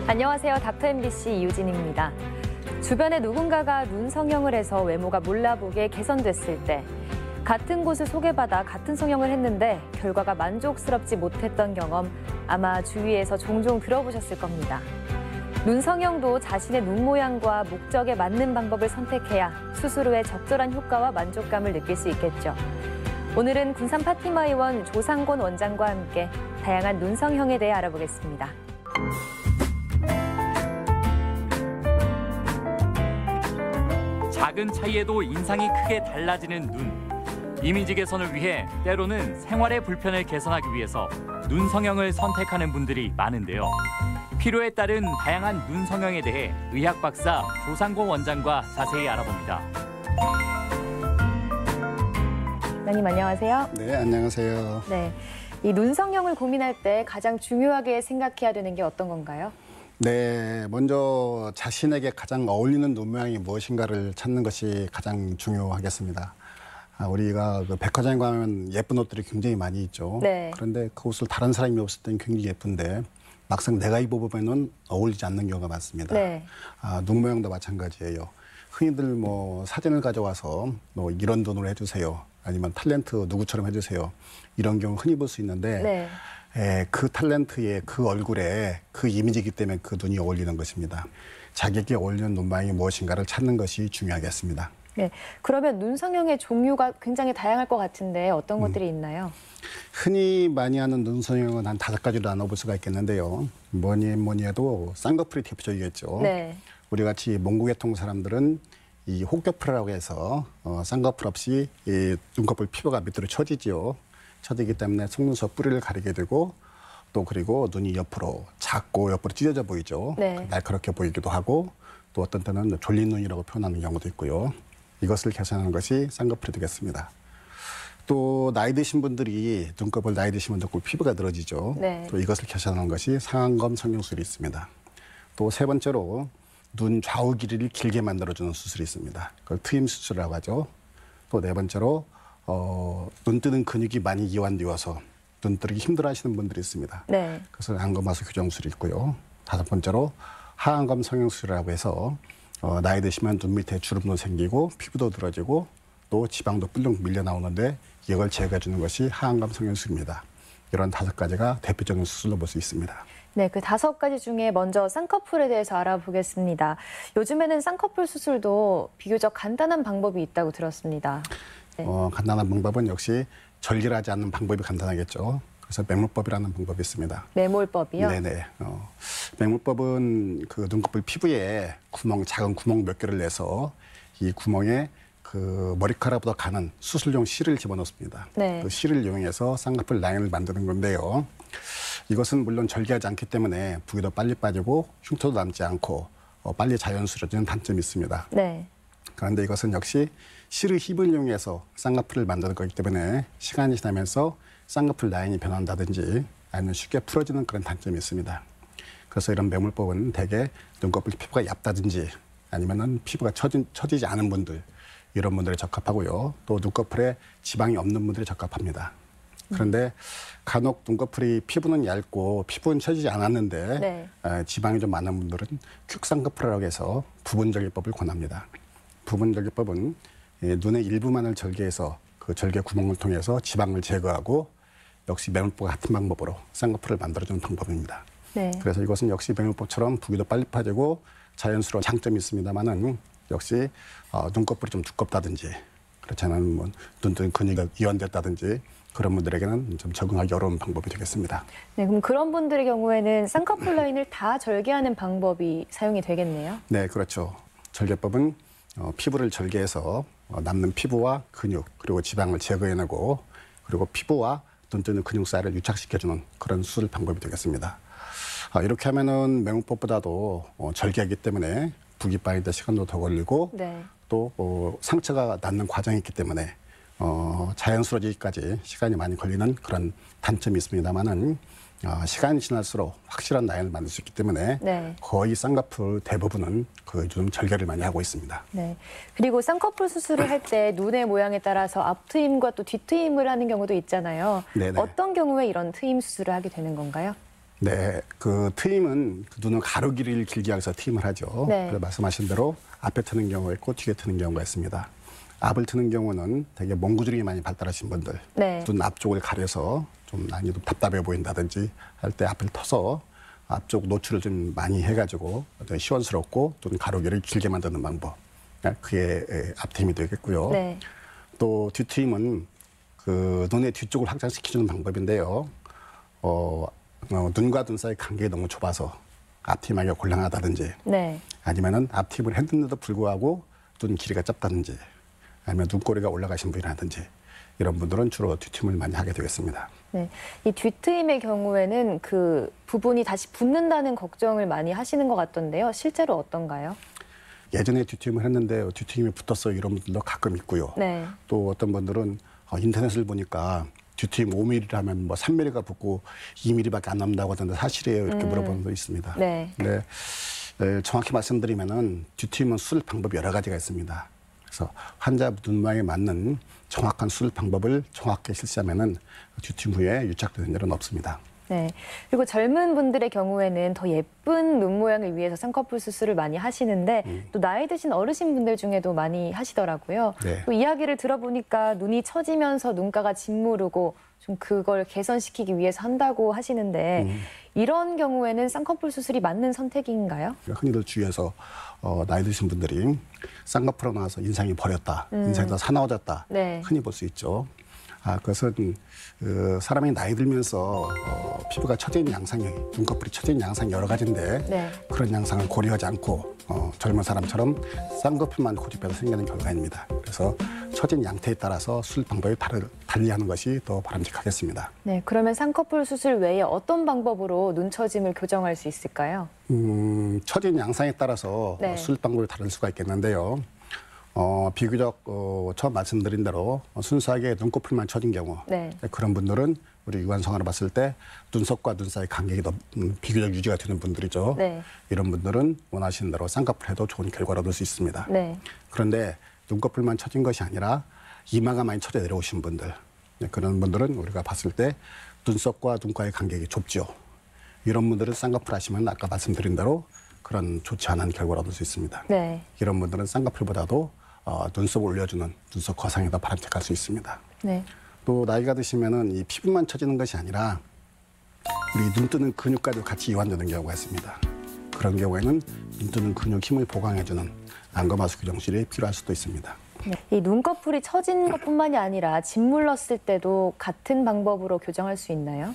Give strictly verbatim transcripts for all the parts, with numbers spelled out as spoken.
안녕하세요. 닥터 엠비씨 이유진입니다. 주변에 누군가가 눈 성형을 해서 외모가 몰라보게 개선됐을 때 같은 곳을 소개받아 같은 성형을 했는데 결과가 만족스럽지 못했던 경험 아마 주위에서 종종 들어보셨을 겁니다. 눈 성형도 자신의 눈 모양과 목적에 맞는 방법을 선택해야 수술 후에 적절한 효과와 만족감을 느낄 수 있겠죠. 오늘은 군산 파티마 의원 조상곤 원장과 함께 다양한 눈 성형에 대해 알아보겠습니다. 작은 차이에도 인상이 크게 달라지는 눈. 이미지 개선을 위해 때로는 생활의 불편을 개선하기 위해서 눈 성형을 선택하는 분들이 많은데요. 필요에 따른 다양한 눈 성형에 대해 의학 박사 조상곤 원장과 자세히 알아봅니다. 원장님 안녕하세요. 네, 안녕하세요. 네, 이 눈 성형을 고민할 때 가장 중요하게 생각해야 되는 게 어떤 건가요? 네, 먼저 자신에게 가장 어울리는 눈 모양이 무엇인가를 찾는 것이 가장 중요하겠습니다. 아, 우리가 그 백화점에 가면 예쁜 옷들이 굉장히 많이 있죠. 네. 그런데 그 옷을 다른 사람이 입었을 때는 굉장히 예쁜데 막상 내가 입어보면은 어울리지 않는 경우가 많습니다. 네. 아, 눈 모양도 마찬가지예요. 흔히들 뭐 사진을 가져와서 뭐 이런 눈으로 해주세요. 아니면 탤런트 누구처럼 해주세요. 이런 경우 흔히 볼 수 있는데 네. 에, 그 탤런트의 그 얼굴에 그 이미지이기 때문에 그 눈이 어울리는 것입니다. 자기에게 어울리는 눈 모양이 무엇인가를 찾는 것이 중요하겠습니다. 네, 그러면 눈 성형의 종류가 굉장히 다양할 것 같은데 어떤 음. 것들이 있나요? 흔히 많이 하는 눈 성형은 한 다섯 가지로 나눠볼 수가 있겠는데요. 뭐니 뭐니 해도 쌍꺼풀이 대표적이겠죠. 네. 우리 같이 몽구계통 사람들은 이 혹겨풀이라고 해서 어, 쌍꺼풀 없이 이 눈꺼풀 피부가 밑으로 처지지요. 처지기 때문에 속눈썹 뿌리를 가리게 되고 또 그리고 눈이 옆으로 작고 옆으로 찢어져 보이죠. 네. 날카롭게 보이기도 하고 또 어떤 때는 졸린 눈이라고 표현하는 경우도 있고요. 이것을 개선하는 것이 쌍꺼풀이 되겠습니다. 또 나이 드신 분들이 눈꺼풀 나이 드시면 눈꺼풀 피부가 늘어지죠. 네. 또 이것을 개선하는 것이 상안검 성형술이 있습니다. 또 세 번째로 눈 좌우 길이를 길게 만들어주는 수술이 있습니다. 그걸 트임 수술이라고 하죠. 또 네 번째로 어, 눈 뜨는 근육이 많이 이완되어서 눈 뜨기 힘들어하시는 분들이 있습니다. 네. 그래서 안검하수 교정술이 있고요. 다섯 번째로 하안검 성형술이라고 해서 어, 나이 드시면 눈 밑에 주름도 생기고 피부도 늘어지고 또 지방도 뿔룩 밀려 나오는데 이걸 제거해 주는 것이 하안검 성형술입니다. 이런 다섯 가지가 대표적인 수술로 볼 수 있습니다. 네, 그 다섯 가지 중에 먼저 쌍꺼풀에 대해서 알아보겠습니다. 요즘에는 쌍꺼풀 수술도 비교적 간단한 방법이 있다고 들었습니다. 네. 어, 간단한 방법은 역시 절개하지 않는 방법이 간단하겠죠. 그래서 매몰법이라는 방법이 있습니다. 매몰법이요? 네네. 어, 매몰법은 그 눈꺼풀 피부에 구멍, 작은 구멍 몇 개를 내서 이 구멍에 그 머리카락보다 가는 수술용 실을 집어넣습니다. 네. 그 실을 이용해서 쌍꺼풀 라인을 만드는 건데요. 이것은 물론 절개하지 않기 때문에 부기도 빨리 빠지고 흉터도 남지 않고 어, 빨리 자연스러워지는 단점이 있습니다. 네. 그런데 이것은 역시 실의 힘을 이용해서 쌍꺼풀을 만드는 거기 때문에 시간이 지나면서 쌍꺼풀 라인이 변한다든지 아니면 쉽게 풀어지는 그런 단점이 있습니다. 그래서 이런 매몰법은 대개 눈꺼풀 피부가 얇다든지 아니면은 피부가 처지, 처지지 않은 분들 이런 분들에 적합하고요. 또 눈꺼풀에 지방이 없는 분들이 적합합니다. 그런데 간혹 눈꺼풀이 피부는 얇고 피부는 처지지 않았는데 네. 에, 지방이 좀 많은 분들은 퀵쌍꺼풀이라고 해서 부분절개법을 권합니다. 부분절개법은 예, 눈의 일부만을 절개해서 그 절개 구멍을 통해서 지방을 제거하고 역시 매몰법과 같은 방법으로 쌍꺼풀을 만들어주는 방법입니다. 네. 그래서 이것은 역시 매몰법처럼 부기도 빨리 빠지고 자연스러운 장점이 있습니다만은 역시 어, 눈꺼풀이 좀 두껍다든지 그렇지 않은 뭐 눈뜬 근육이 이완됐다든지 그런 분들에게는 좀 적응하기 어려운 방법이 되겠습니다. 네, 그럼 그런 분들의 경우에는 쌍꺼풀 라인을 다 절개하는 방법이 사용이 되겠네요. 네, 그렇죠. 절개법은 어, 피부를 절개해서 어, 남는 피부와 근육 그리고 지방을 제거해내고 그리고 피부와 눈뜨는 근육 사이를 유착시켜주는 그런 수술 방법이 되겠습니다. 아, 이렇게 하면은 매몰법보다도 어, 절개하기 때문에 부기 빠지는데 시간도 더 걸리고 네. 또 어, 상처가 낫는 과정이 있기 때문에 어, 자연스러워지기까지 시간이 많이 걸리는 그런 단점이 있습니다만은 어, 시간이 지날수록 확실한 라인을 만들 수 있기 때문에 네. 거의 쌍꺼풀 대부분은 그 요즘 절개를 많이 하고 있습니다. 네. 그리고 쌍꺼풀 수술을 할 때 눈의 모양에 따라서 앞트임과 또 뒤트임을 하는 경우도 있잖아요. 네네. 어떤 경우에 이런 트임 수술을 하게 되는 건가요? 네, 그 트임은 그 눈을 가로길이를 길게 하기 위해서 트임을 하죠. 네. 그래서 말씀하신 대로 앞에 트는 경우가 있고 뒤에 트는 경우가 있습니다. 앞을 트는 경우는 되게 몽구주름이 많이 발달하신 분들, 네. 눈 앞쪽을 가려서 좀 난이도 답답해 보인다든지 할 때 앞을 터서 앞쪽 노출을 좀 많이 해가지고 어떤 시원스럽고 또는 가로길을 길게 만드는 방법. 그게 앞트임이 되겠고요. 네. 또 뒤트임은 그 눈의 뒤쪽을 확장시켜주는 방법인데요. 어, 어, 눈과 눈 사이 간격이 너무 좁아서 앞트임하기가 곤란하다든지 네. 아니면은 앞트임을 했는데도 불구하고 눈 길이가 짧다든지 아니면 눈꼬리가 올라가신 분이라든지 이런 분들은 주로 뒤트임을 많이 하게 되겠습니다. 네. 이 뒤트임의 경우에는 그 부분이 다시 붓는다는 걱정을 많이 하시는 것 같던데요. 실제로 어떤가요? 예전에 뒤트임을 했는데 뒤트임이 붙었어 이런 분들도 가끔 있고요. 네. 또 어떤 분들은 어, 인터넷을 보니까 뒤트임 오 밀리미터라면 뭐 삼 밀리미터가 붙고 이 밀리미터밖에 안 남는다고 하던데 사실이에요 이렇게 음. 물어보는 분도 있습니다. 네. 네. 네, 정확히 말씀드리면은 뒤트임은 수술 방법이 여러 가지가 있습니다. 그래서 환자 눈 모양에 맞는 정확한 수술 방법을 정확하게 실시하면은 뒤트임 후에 유착되는 일은 없습니다. 네. 그리고 젊은 분들의 경우에는 더 예쁜 눈 모양을 위해서 쌍꺼풀 수술을 많이 하시는데 음. 또 나이 드신 어르신 분들 중에도 많이 하시더라고요. 네. 또 이야기를 들어보니까 눈이 처지면서 눈가가 짓무르고 좀 그걸 개선시키기 위해서 한다고 하시는데 음. 이런 경우에는 쌍꺼풀 수술이 맞는 선택인가요? 흔히들 주위에서 어, 나이 드신 분들이 쌍꺼풀로 나와서 인상이 버렸다, 음. 인상이 더 사나워졌다 네. 흔히 볼 수 있죠. 아, 그것은 그 사람이 나이 들면서 어, 피부가 처진 양상이, 눈꺼풀이 처진 양상이 여러 가지인데 네. 그런 양상을 고려하지 않고 어, 젊은 사람처럼 쌍꺼풀만 고집해서 생기는 결과입니다. 그래서 처진 양태에 따라서 수술 방법이 다르, 달리하는 것이 더 바람직하겠습니다. 네. 그러면 쌍꺼풀 수술 외에 어떤 방법으로 눈 처짐을 교정할 수 있을까요? 음, 처진 양상에 따라서 네. 어, 수술 방법이 다를 수가 있겠는데요. 어, 비교적 어, 처음 말씀드린 대로 순수하게 눈꺼풀만 처진 경우 네. 그런 분들은 우리 유관성으로 봤을 때 눈썹과 눈 사이 간격이 더 음, 비교적 유지가 되는 분들이죠. 네. 이런 분들은 원하시는 대로 쌍꺼풀 해도 좋은 결과를 얻을 수 있습니다. 네. 그런데 눈꺼풀만 처진 것이 아니라 이마가 많이 처져 내려오신 분들 네, 그런 분들은 우리가 봤을 때 눈썹과 눈가의 간격이 좁죠. 이런 분들은 쌍꺼풀 하시면 아까 말씀드린 대로 그런 좋지 않은 결과를 얻을 수 있습니다. 네. 이런 분들은 쌍꺼풀보다도 어, 눈썹을 올려주는 눈썹 거상이 더 바람직할 수 있습니다. 네. 또 나이가 드시면은 이 피부만 처지는 것이 아니라 우리 눈 뜨는 근육과도 같이 이완되는 경우가 있습니다. 그런 경우에는 눈 뜨는 근육 힘을 보강해주는 안검하수 교정실이 필요할 수도 있습니다. 네. 이 눈꺼풀이 처진 것뿐만이 아니라 짓물렀을 때도 같은 방법으로 교정할 수 있나요?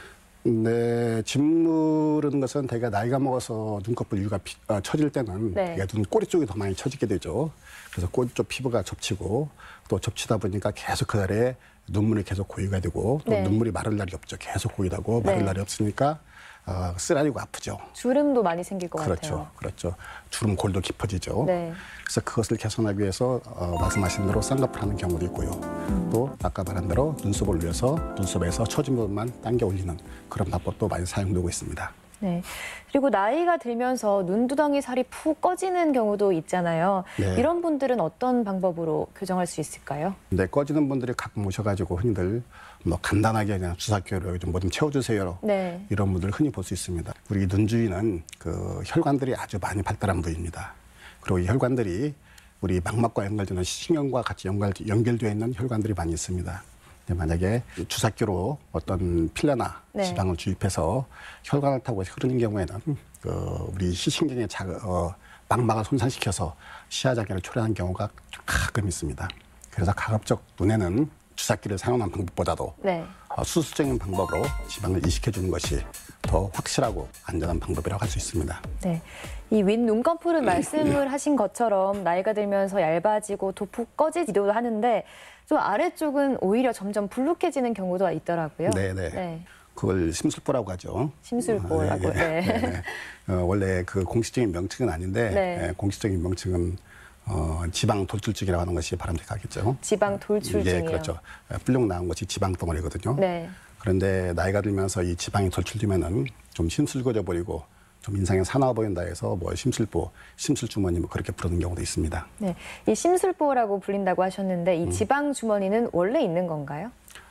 네, 짓무르는 것은 대개 나이가 먹어서 눈꺼풀 유가 피, 어, 처질 때는 네. 대개 눈 꼬리 쪽이 더 많이 처지게 되죠. 그래서 꼬리 쪽 피부가 접치고 또 접치다 보니까 계속 그 아래에 눈물이 계속 고이가 되고 또 네. 눈물이 마를 날이 없죠. 계속 고이다고 마를 네. 날이 없으니까 어, 쓰라리고 아프죠. 주름도 많이 생길 것 그렇죠, 같아요. 그렇죠. 주름 골도 깊어지죠. 네. 그래서 그것을 개선하기 위해서 어, 말씀하신 대로 쌍꺼풀 하는 경우도 있고요. 음. 또 아까 말한 대로 눈썹을 올려서 눈썹에서 처진 부분만 당겨 올리는 그런 방법도 많이 사용되고 있습니다. 네. 그리고 나이가 들면서 눈두덩이 살이 푹 꺼지는 경우도 있잖아요. 네. 이런 분들은 어떤 방법으로 교정할 수 있을까요? 근데 꺼지는 분들이 가끔 오셔가지고 흔히들 뭐 간단하게 그냥 주사기로 좀 뭐 좀 채워주세요. 네. 이런 분들을 흔히 볼 수 있습니다. 우리 눈 주위는 그 혈관들이 아주 많이 발달한 부위입니다. 그리고 이 혈관들이 우리 망막과 연결되는 신경과 같이 연결, 연결되어 있는 혈관들이 많이 있습니다. 근데 만약에 주사기로 어떤 필러나 네. 지방을 주입해서 혈관을 타고 흐르는 경우에는 그 우리 시신경의 자, 어, 망막을 손상시켜서 시야장애를 초래하는 경우가 가끔 있습니다. 그래서 가급적 눈에는 주사기를 사용하는 방법보다도 네. 어, 수술적인 방법으로 지방을 이식해주는 것이 더 확실하고 안전한 방법이라고 할 수 있습니다. 네. 이 윗 눈꺼풀은 말씀을 하신 것처럼 나이가 들면서 얇아지고 더 푹 꺼지기도 하는데 좀 아래쪽은 오히려 점점 불룩해지는 경우도 있더라고요. 네네. 네. 그걸 심술보라고 하죠. 심술보라고. 아, 예, 예. 네. 네. 어, 원래 그 공식적인 명칭은 아닌데 네. 예, 공식적인 명칭은 어, 지방 돌출증이라고 하는 것이 바람직하겠죠. 지방 돌출증이요. 예, 그렇죠. 불룩 나온 것이 지방 덩어리거든요. 네. 그런데 나이가 들면서 이 지방이 돌출되면은 좀 심술거져 버리고 좀 인상이 사나워 보인다 해서 뭐 심술보, 심술주머니 뭐 그렇게 부르는 경우도 있습니다. 네. 이 심술보라고 불린다고 하셨는데 음. 이 지방 주머니는 원래 있는 건가요?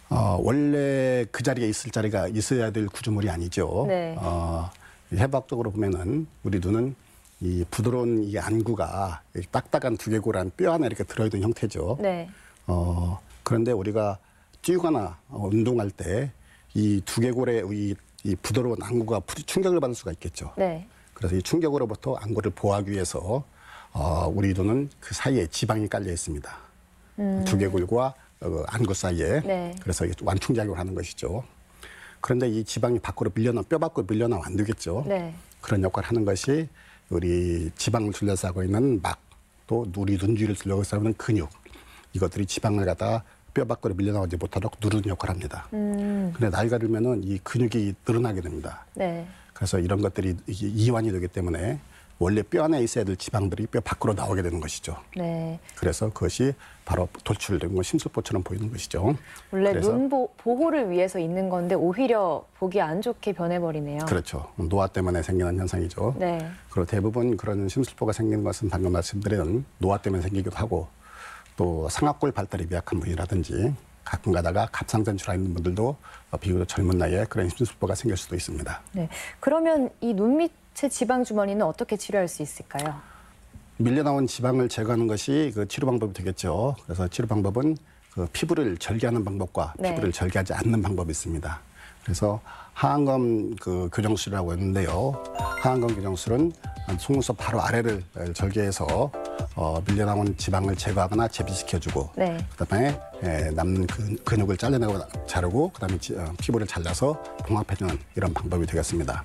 어, 원래 그 자리에 있을 자리가 있어야 될 구조물이 아니죠. 네. 어, 해부학적으로 보면은 우리 눈은 이 부드러운 이 안구가 딱딱한 두개골한 뼈 안에 이렇게 들어있는 형태죠. 네. 어, 그런데 우리가 뛰거나 어, 운동할 때 이 두개골의 이, 이 부드러운 안구가 충격을 받을 수가 있겠죠. 네. 그래서 이 충격으로부터 안구를 보호하기 위해서 어, 우리 눈은 그 사이에 지방이 깔려 있습니다. 음. 두개골과 어, 안구 사이에. 네. 그래서 완충작용을 하는 것이죠. 그런데 이 지방이 밖으로 밀려나 뼈 밖으로 밀려나면 안 되겠죠. 네. 그런 역할을 하는 것이 우리 지방을 둘러싸고 하고 있는 막, 또 우리 눈 뒤를 둘러싸고 있는 근육, 이것들이 지방을 갖다가 뼈 밖으로 밀려나오지 못하도록 누르는 역할을 합니다. 음. 근데 나이가 들면은 이 근육이 늘어나게 됩니다. 네. 그래서 이런 것들이 이완이 되기 때문에 원래 뼈 안에 있어야 될 지방들이 뼈 밖으로 나오게 되는 것이죠. 네. 그래서 그것이 바로 돌출되고 심술보처럼 보이는 것이죠. 원래 그래서 눈 보, 보호를 위해서 있는 건데 오히려 보기 안 좋게 변해버리네요. 그렇죠. 노화 때문에 생기는 현상이죠. 네. 그리고 대부분 그런 심술보가 생기는 것은 방금 말씀드린 노화 때문에 생기기도 하고, 또 상악골 발달이 미약한 분이라든지 가끔 가다가 갑상선출화 있는 분들도 비교적 젊은 나이에 그런 심술보가 생길 수도 있습니다. 네. 그러면 이 눈 밑의 지방 주머니는 어떻게 치료할 수 있을까요? 밀려나온 지방을 제거하는 것이 그 치료 방법이 되겠죠. 그래서 치료 방법은 그 피부를 절개하는 방법과 네. 피부를 절개하지 않는 방법이 있습니다. 그래서 하안검 그 교정술이라고 했는데요. 하안검 교정술은 속눈썹 바로 아래를 절개해서 어, 밀려나온 지방을 제거하거나 재비시켜주고, 네. 그다음에 에, 남는 근, 근육을 잘라내고 자르고, 그다음에 지, 어, 피부를 잘라서 봉합해주는 이런 방법이 되겠습니다.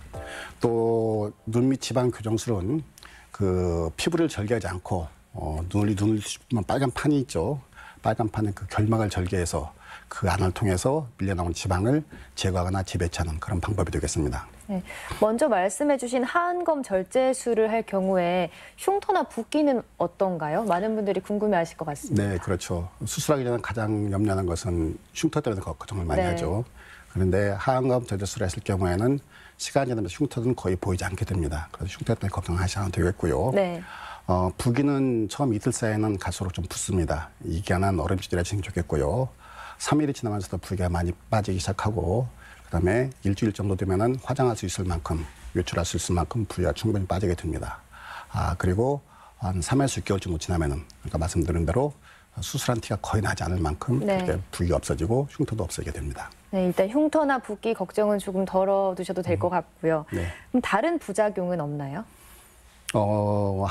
또 눈밑 지방 교정술은 그 피부를 절개하지 않고 어, 눈을 눈을 보면 빨간 판이 있죠. 빨간 판의 그 결막을 절개해서 그 안을 통해서 밀려나온 지방을 제거하거나 재배치하는 그런 방법이 되겠습니다. 네. 먼저 말씀해 주신 하안검 절제술을 할 경우에 흉터나 붓기는 어떤가요? 많은 분들이 궁금해하실 것 같습니다. 네, 그렇죠. 수술하기 전에 가장 염려하는 것은 흉터 때문에 걱정을 많이 네. 하죠. 그런데 하안검 절제술을 했을 경우에는 시간이 지나면서 흉터는 거의 보이지 않게 됩니다. 그래서 흉터 때문에 걱정하지 않아도 되겠고요. 네. 어, 붓기는 처음 이틀 사이에는 갈수록 좀 붓습니다. 이기한한 얼음지질하시는 게 좋겠고요. 삼 일이 지나면서도 붓기가 많이 빠지기 시작하고, 그다음에 일주일 정도 되면은 화장할 수 있을 만큼, 외출할 수 있을 만큼 붓기가 충분히 빠지게 됩니다. 아, 그리고 한 삼 에서 육 개월 정도 지나면은, 그러니까 말씀드린 대로 수술한 티가 거의 나지 않을 만큼 네. 그렇게 붓기가 없어지고 흉터도 없어지게 됩니다. 네, 일단 흉터나 붓기 걱정은 조금 덜어두셔도 될 것 같고요. 네. 그럼 다른 부작용은 없나요? 어,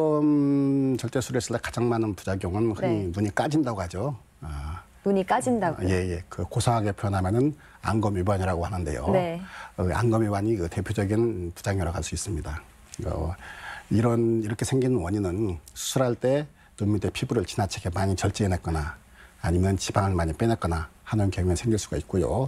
하안검 절제술을 했을 때 가장 많은 부작용은 흔히 네. 눈이 까진다고 하죠. 아, 눈이 까진다고요? 예, 예. 그 고상하게 표현하면은 안검 위반이라고 하는데요. 네. 어, 안검 위반이 그 대표적인 부작용이라고 할 수 있습니다. 어, 이런 이렇게 생기는 원인은 수술할 때 눈 밑에 피부를 지나치게 많이 절제해냈거나 아니면 지방을 많이 빼냈거나 하는 경우에 생길 수가 있고요.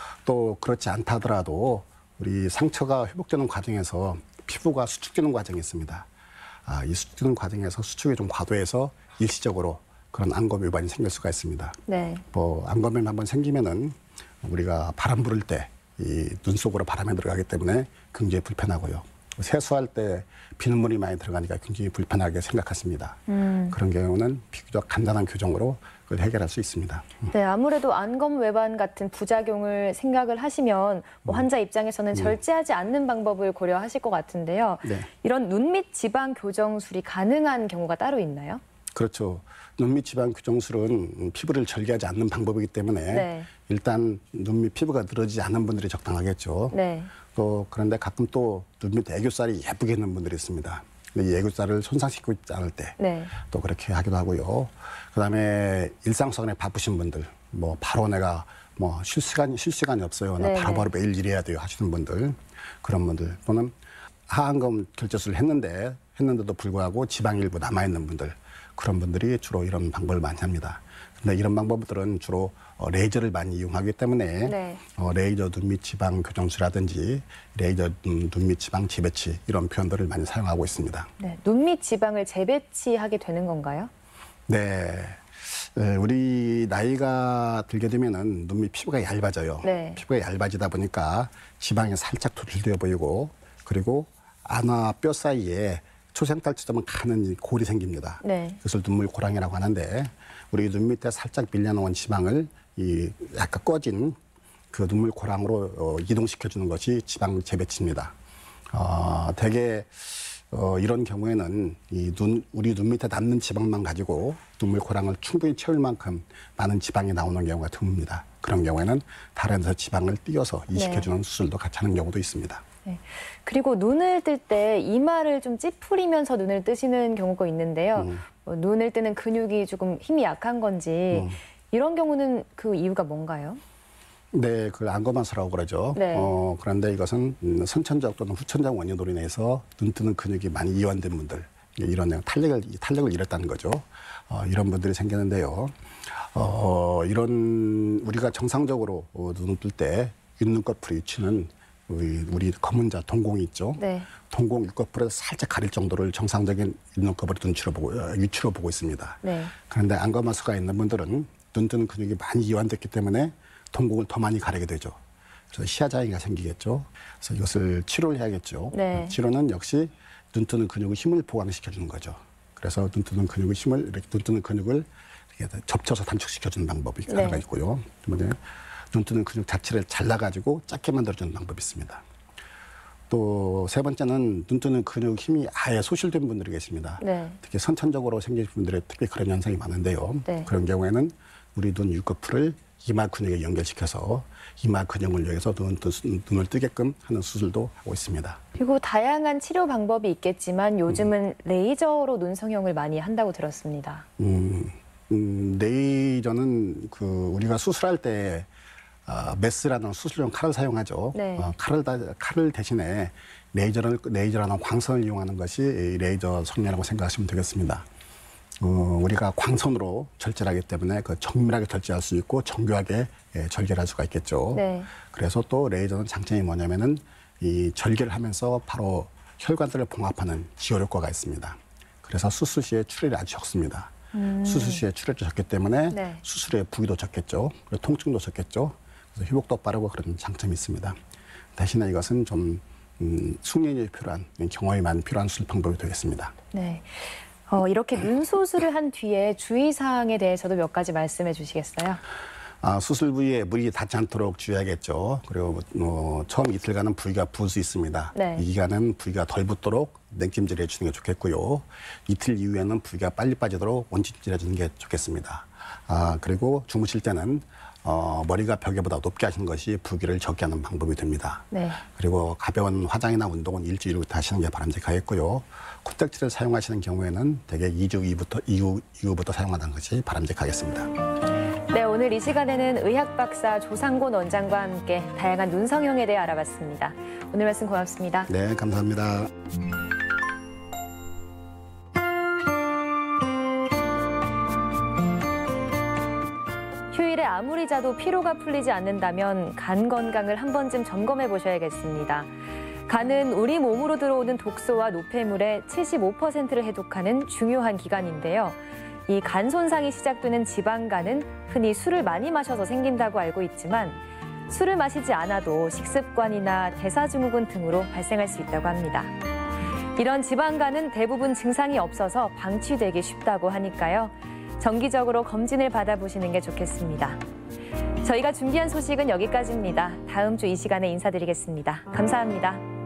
또 그렇지 않다 하더라도 우리 상처가 회복되는 과정에서 피부가 수축되는 과정이 있습니다. 아, 이 수축되는 과정에서 수축이 좀 과도해서 일시적으로 그런 안검 위반이 생길 수가 있습니다. 네. 뭐 안검이 한번 생기면은 우리가 바람 부를 때 이 눈 속으로 바람이 들어가기 때문에 굉장히 불편하고요. 세수할 때 비눗물이 많이 들어가니까 굉장히 불편하게 생각하십니다. 음. 그런 경우는 비교적 간단한 교정으로 그걸 해결할 수 있습니다. 네, 아무래도 안검 외반 같은 부작용을 생각을 하시면 뭐 환자 입장에서는 절제하지 않는 방법을 고려하실 것 같은데요. 네. 이런 눈밑 지방 교정술이 가능한 경우가 따로 있나요? 그렇죠. 눈밑 지방 교정술은 피부를 절개하지 않는 방법이기 때문에 네. 일단 눈밑 피부가 늘어지지 않은 분들이 적당하겠죠. 네. 또 그런데 가끔 또 눈밑 애교살이 예쁘게 있는 분들이 있습니다. 근데 이 애교살을 손상시키고 있지 않을 때 또 네. 그렇게 하기도 하고요. 그다음에 일상생활에 바쁘신 분들, 뭐 바로 내가 뭐 쉴 시간이 쉴 시간이 없어요. 나 네네. 바로바로 매일 일해야 돼요 하시는 분들, 그런 분들 또는 하안검 결제술을 했는데 했는데도 불구하고 지방이 일부 남아 있는 분들, 그런 분들이 주로 이런 방법을 많이 합니다. 근데 이런 방법들은 주로 어, 레이저를 많이 이용하기 때문에 네. 어, 레이저 눈밑 지방 교정술이라든지 레이저 음, 눈밑 지방 재배치 이런 표현들을 많이 사용하고 있습니다. 네. 눈밑 지방을 재배치하게 되는 건가요? 네. 네, 우리 나이가 들게 되면은 눈밑 피부가 얇아져요. 네. 피부가 얇아지다 보니까 지방이 살짝 돌출되어 보이고, 그리고 안와 뼈 사이에 초생달처럼 가는 골이 생깁니다. 네. 그것을 눈물 고랑이라고 하는데, 우리 눈 밑에 살짝 밀려나온 지방을 이 약간 꺼진 그 눈물 고랑으로 어, 이동시켜주는 것이 지방 재배치입니다. 어, 대개 어, 이런 경우에는 이 눈, 우리 눈 밑에 남는 지방만 가지고 눈물 고랑을 충분히 채울 만큼 많은 지방이 나오는 경우가 드뭅니다. 그런 경우에는 다른 데서 지방을 띄어서 이식해주는 네. 수술도 같이 하는 경우도 있습니다. 네. 그리고 눈을 뜰 때 이마를 좀 찌푸리면서 눈을 뜨시는 경우가 있는데요. 음. 뭐 눈을 뜨는 근육이 조금 힘이 약한 건지 음. 이런 경우는 그 이유가 뭔가요? 네, 그걸 안검하수라고 그러죠. 네. 어, 그런데 이것은 선천적 또는 후천적 원인으로 인해서 눈 뜨는 근육이 많이 이완된 분들, 이런 탄력을, 탄력을 잃었다는 거죠. 어, 이런 분들이 생기는데요. 어, 이런, 우리가 정상적으로 어, 눈을 뜰 때 윗눈꺼풀이 위치는 우리, 우리 검은 자, 동공이 있죠. 네. 동공 윗꺼풀을 살짝 가릴 정도를 정상적인 윗눈꺼풀을 눈치로 보고, 위치로 보고 있습니다. 네. 그런데 안검하수가 있는 분들은 눈 뜨는 근육이 많이 이완됐기 때문에 동공을 더 많이 가리게 되죠. 그래서 시야장애가 생기겠죠. 그래서 이것을 치료를 해야겠죠. 네. 치료는 역시 눈 뜨는 근육의 힘을 보강시켜주는 거죠. 그래서 눈 뜨는 근육의 힘을, 이렇게 눈 뜨는 근육을 이렇게 접쳐서 단축시켜주는 방법이 네. 하나가 있고요. 두 번째, 눈 뜨는 근육 자체를 잘라가지고 작게 만들어주는 방법이 있습니다. 또 세 번째는 눈 뜨는 근육 힘이 아예 소실된 분들이 계십니다. 네. 특히 선천적으로 생기신 분들의 특히 그런 현상이 많은데요. 네. 그런 경우에는 우리 눈 윗꺼풀을 이마 근육에 연결시켜서 이마 근육을 이용해서 눈, 눈을 뜨게끔 하는 수술도 하고 있습니다. 그리고 다양한 치료 방법이 있겠지만 요즘은 음. 레이저로 눈 성형을 많이 한다고 들었습니다. 음, 음, 레이저는 그 우리가 수술할 때 어, 메스라는 수술용 칼을 사용하죠. 네. 어, 칼을, 다, 칼을 대신에 레이저를, 레이저라는 광선을 이용하는 것이 레이저 성형이라고 생각하시면 되겠습니다. 어, 우리가 광선으로 절제하기 때문에 그 정밀하게 절제할 수 있고 정교하게 예, 절개를 할 수가 있겠죠. 네. 그래서 또 레이저는 장점이 뭐냐면은 이 절개를 하면서 바로 혈관들을 봉합하는 지혈 효과가 있습니다. 그래서 수술 시에 출혈이 아주 적습니다. 음. 수술 시에 출혈이 적기 때문에 네. 수술의 부위도 적겠죠. 그리고 통증도 적겠죠. 그래서 회복도 빠르고 그런 장점이 있습니다. 대신에 이것은 좀 음, 숙련이 필요한 경험이 많이 필요한 수술 방법이 되겠습니다. 네. 어, 이렇게 눈 수술을 한 뒤에 주의사항에 대해서도 몇 가지 말씀해 주시겠어요? 아, 수술 부위에 물이 닿지 않도록 주의하겠죠. 그리고 어, 처음 이틀간은 부위가 부을 수 있습니다. 네. 이 기간은 부위가 덜 붓도록 냉찜질을 해주는 게 좋겠고요. 이틀 이후에는 부위가 빨리 빠지도록 온찜질 해주는 게 좋겠습니다. 아, 그리고 주무실 때는 어, 머리가 벽에보다 높게 하시는 것이 부기를 적게 하는 방법이 됩니다. 네. 그리고 가벼운 화장이나 운동은 일주일 후부터 하시는 게 바람직하겠고요. 코딱지를 사용하시는 경우에는 대개 이 주 이후부터, 이후, 이후부터 사용하는 것이 바람직하겠습니다. 네, 오늘 이 시간에는 의학박사 조상곤 원장과 함께 다양한 눈 성형에 대해 알아봤습니다. 오늘 말씀 고맙습니다. 네, 감사합니다. 휴일에 아무리 자도 피로가 풀리지 않는다면 간 건강을 한 번쯤 점검해 보셔야겠습니다. 간은 우리 몸으로 들어오는 독소와 노폐물의 칠십오 퍼센트를 해독하는 중요한 기관인데요. 이 간 손상이 시작되는 지방간은 흔히 술을 많이 마셔서 생긴다고 알고 있지만 술을 마시지 않아도 식습관이나 대사증후군 등으로 발생할 수 있다고 합니다. 이런 지방간은 대부분 증상이 없어서 방치되기 쉽다고 하니까요. 정기적으로 검진을 받아보시는 게 좋겠습니다. 저희가 준비한 소식은 여기까지입니다. 다음 주 이 시간에 인사드리겠습니다. 감사합니다.